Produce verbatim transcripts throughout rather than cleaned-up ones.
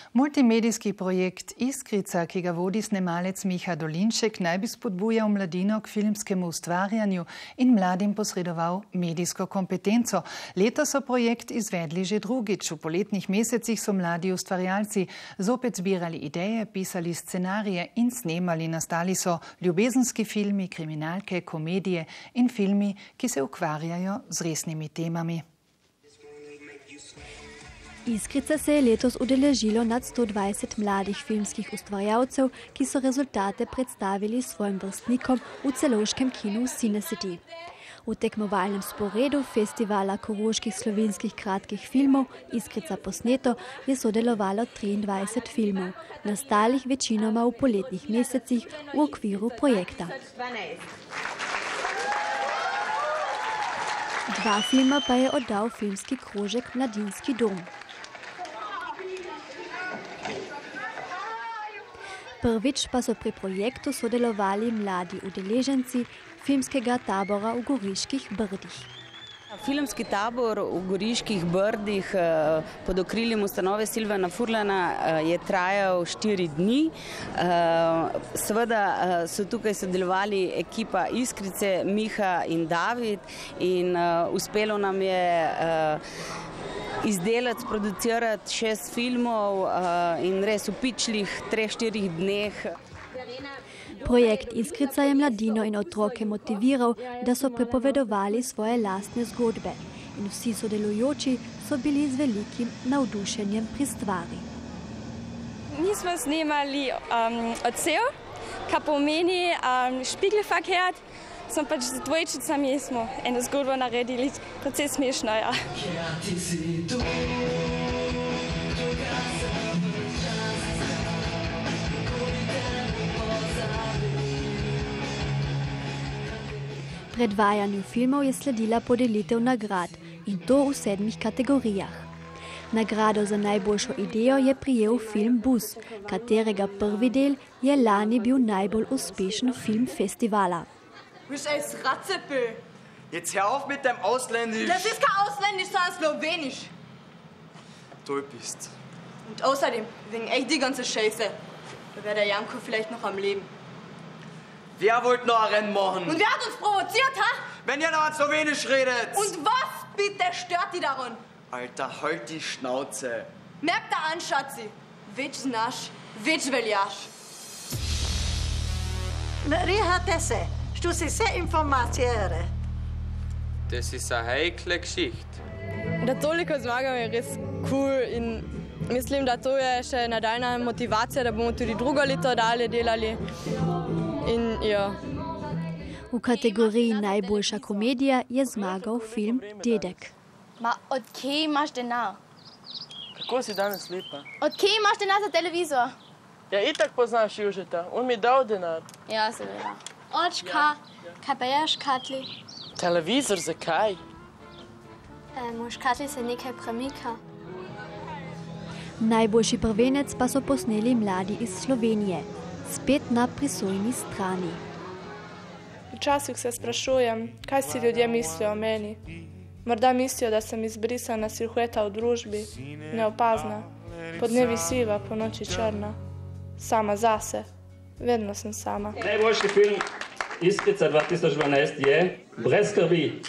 Multimedijski projekt Iskrica, ki ga vodi snemalec Miha Dolinšek, naj bi spodbujal mladino k filmskemu ustvarjanju in mladim posredoval medijsko kompetenco. Letos so projekt izvedli že drugič. V poletnih mesecih so mladi ustvarjalci zopet zbirali ideje, pisali scenarije in snemali. Nastali so ljubezenski filmi, kriminalke, komedije in filmi, ki se ukvarjajo z resnimi temami. Iskrica se je letos udeležilo nad sto dvajset mladih filmskih ustvarjalcev, ki so rezultate predstavili svojim vrstnikom v celovškem kinu Cinecity. V tekmovalnem sporedu festivala koroških slovenskih kratkih filmov Iskrica posneto je sodelovalo triindvajset filmov, nastalih večinoma v poletnih mesecih v okviru projekta. Dva filma pa je oddal filmski krožek Mladinski dom. Prvič pa so pri projektu sodelovali mladi udeleženci filmskega tabora v Goriških Brdih. Filmski tabor v Goriških Brdih pod okriljem ustanove Silvana Furlana je trajal štiri dni. Seveda so tukaj sodelovali ekipa Iskrice, Miha in David in uspelo nam je izdelati, producirati šest filmov in res v pičlih treh, štirih dneh. Projekt Iskrica je mladino in otroke motiviral, da so prepovedovali svoje lastne zgodbe. In vsi sodelujoči so bili z velikim navdušenjem pri stvari. Mi smo snemali um, odsev, kar pomeni um, špigelverkehrt. Smo pač z dvojčicami smo eno zgodbo naredili, precej smešno, ja. Predvajanju filmov je sledila podelitev nagrad in to v sedmih kategorijah. Nagrado za najboljšo idejo je prijel film Bus, katerega prvi del je lani bil najbolj uspešen film festivala. Bist als Ratzeppel. Jetzt hör auf mit deinem Ausländisch. Das ist kein Ausländisch, sondern Slowenisch. Du bist. Und außerdem, wegen echt die ganze Scheiße, da wäre der Janko vielleicht noch am Leben. Wer wollte noch ein Rennen machen? Und wer hat uns provoziert, ha? Wenn ihr noch an Slowenisch redet. Und was bitte stört die daran? Alter, halt die Schnauze. Merkt da an, Schatzi. Več znaš, več veljaš. Rihate se. Što si vse informacije? Das ist eine heikle Geschichte. Da toliko zmagamo je res cool in mislim, da to je še nadaljna motivacija, da bomo tudi drugo leto dalje delali. In ja. V kategoriji najboljša komedija je zmagal film Dedek. Ma, od kje imaš denar? Kako si danes lepa? Od kje imaš denar za televizor? Ja, itak poznaš Jožeta. On mi dal denar. Ja, seveda. Očka, kaj pa je škatli? Televizor, zakaj? E, moj škatli se nekaj premika. Najboljši prvenec pa so posneli mladi iz Slovenije, spet na prisojni strani. Včasih se sprašujem, kaj si ljudje mislijo o meni. Morda mislijo, da sem izbrisana silhueta v družbi, neopazna, podnevi siva, po noči črna. Sama zase. Vedno sem sama. Najboljši film Iskrica dva tisoč dvanajst je Brez skrbi.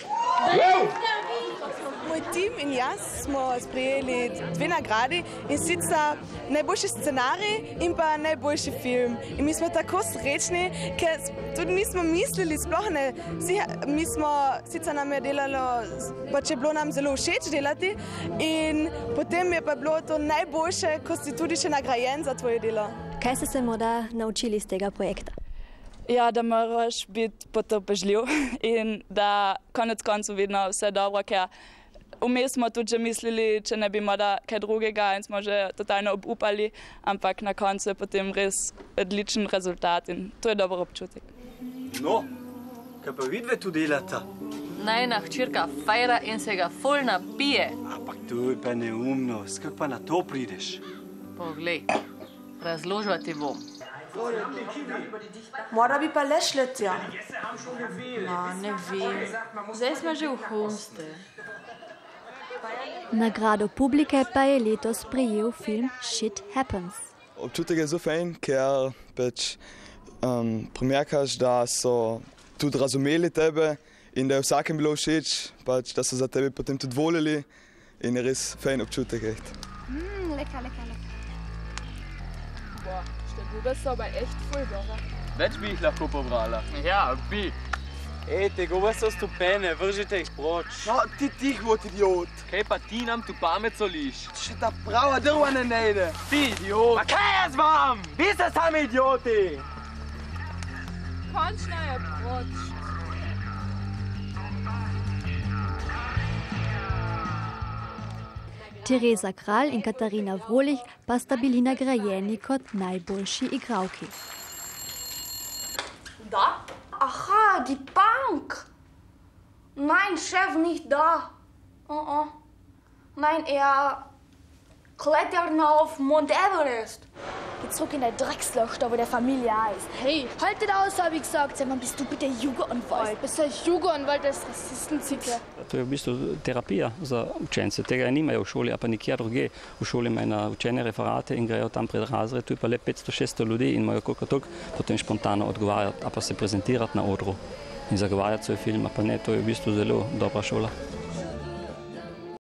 Moj tim in jaz smo sprejeli dve nagradi in sicer najboljši scenarij in pa najboljši film. In mi smo tako srečni, ker tudi nismo mislili, sploh ne. Mi smo, sicer nam je delalo, pač je bilo nam zelo všeč delati in potem je pa bilo to najboljše, ko si tudi še nagrajen za tvoje delo. Kaj ste se morda naučili iz tega projekta? Ja, da moraš biti potrpežljiv in da konec koncev vedno vse dobro, ker vmes smo tudi že mislili, če ne bi morda kaj drugega in smo že totalno obupali, ampak na koncu je potem res odličen rezultat in to je dober občutek. No, kaj pa vidve tu delata? Najna hčerka fajra in se ga ful napije. Ampak to je pa neumnost, kako pa na to prideš? Poglej, razložila ti bom. Mora bi pa le šletja. Ma, ne vem. Zdaj smo že v hoste. Nagrado publike pa je letos prejel film Shit Happens. Občutek je zelo fajn, ker pač um, primerkaš, da so tudi razumeli tebe in da je vsakem bilo všeč, pač, da so za tebe potem tudi volili in je res fajn občutek. Mm, lecker, lecker, lecker. Boah, Stadtbuber so aber echt voll dobro. Več bi jih lahko pobrala. Ja, bi. Ej, tega vas so stupene, vržite jih proč. No, ti tiho, idiot. Kaj pa ti nam tu pamet soliš? Še ta prava drva ne nejde. Ti idiot. Pa kaj jaz vam? Vi ste sami idioti. Končno je proč. Teresa Kralj in Katarina Vrolich pa sta bili nagrajeni kot najboljši igralki. Da? Aha, die Bank. Nein, Chef, nicht da. Oh, oh. Nein, er klettert auf Mount Everest. Geh zurück in der Drecksloch, da wo der Familie ist. Hey, haltet aus, habe ich gesagt. Sag mal, bist du bitte Jugendanwalt? Bist du Jugendanwalt, das ist Rassistenzicke. To je v bistvu terapija za učence. Tega nimajo v šoli, a pa nikjer druge. V šoli imajo na učene referate in grejo tam pred razred, tu je pa le petsto šeststo ljudi in imajo koliko toliko potem spontano odgovarjati, a pa se prezentirati na odru in zagovarjati svoj film, a pa ne, to je v bistvu zelo dobra šola.